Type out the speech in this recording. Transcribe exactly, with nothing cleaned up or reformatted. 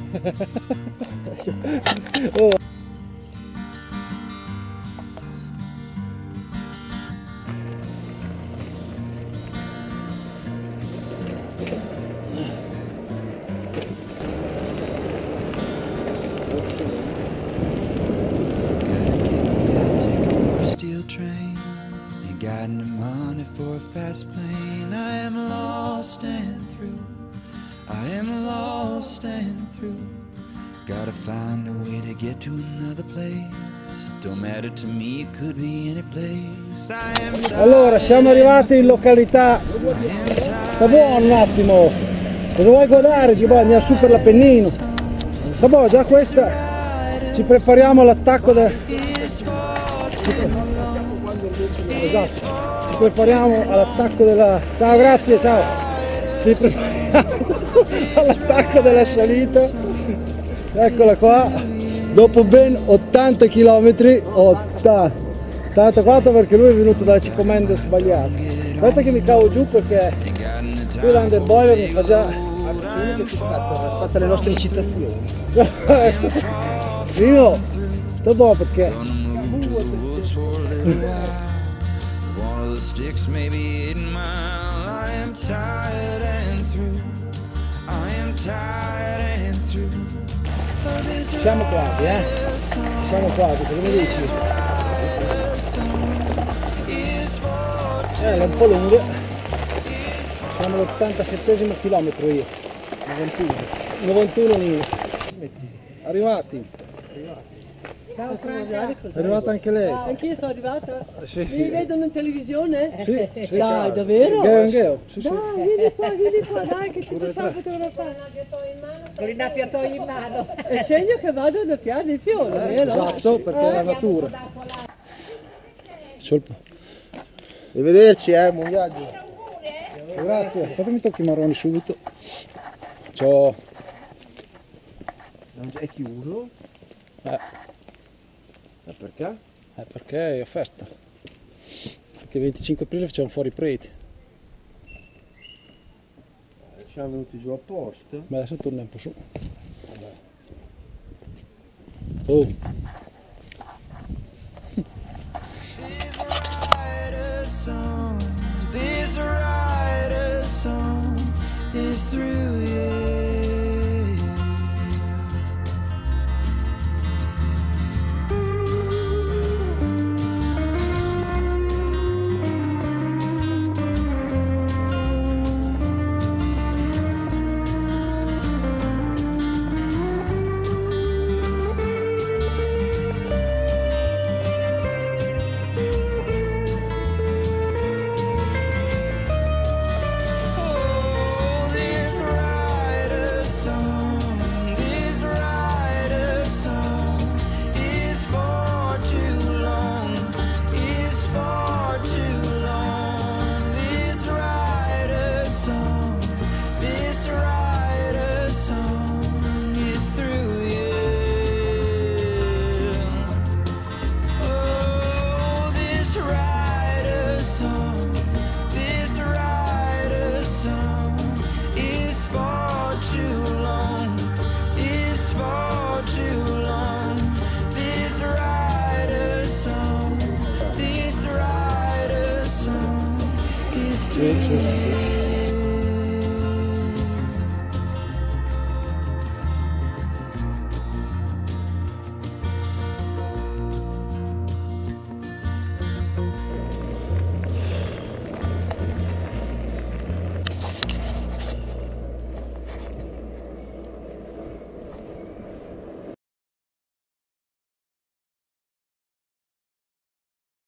Oh. Got no money for a fast plane. I am lost and through. I am lost and through. Gotta find a way to get to another place. Don't matter to me, it could be any place. I am allora, siamo arrivati in località. Sta buono un attimo. Cosa vuoi guardare? Ti vuoi andare su per l'Appennino. Sta buono, già questa. Ci prepariamo all'attacco del. Esatto, ci prepariamo all'attacco della... Ciao, grazie, ciao! Ci prepariamo all'attacco della salita, eccola qua, dopo ben ottanta chilometri, ottanta, ottantaquattro perché lui è venuto dalle cicomende sbagliate. Aspetta che mi cavo giù perché qui l'underboiler mi fa già... Fatta le nostre incitazioni. Io, sto buono perché... One of the sticks may be eight mile. I am tired and through. I am tired and through. Siamo quasi, eh? Siamo quasi, cosa mi dici? Eh, è un po' lungo. Siamo all'ottantasettesimo chilometro io. novantuno. novantuno Nino. Arrivati. Ciao Franca. È arrivata anche lei? Ah, anch'io sono arrivata? Sì. Mi vedono in televisione? Sì, sì. Dai, davvero? Anch'io, anch'io. Sì, sì. Dai, vieni qua, vieni qua, dai, che ci facciamo fotografare. Con il innaffiatoio in mano. È segno che vado da piano di fiore, vero? Esatto, perché è la natura. Arrivederci, eh, buon viaggio. Grazie, aspetta mi tocchi i marroni subito. Ciao. Non è chiuso? Eh. Ma perché? Eh, perché è festa. Perché il venticinque aprile facciamo fuori i preti. Siamo venuti giù apposta. Ma adesso torna un po' su. Oh. This rider song is through, yeah. Sì, sì, sì.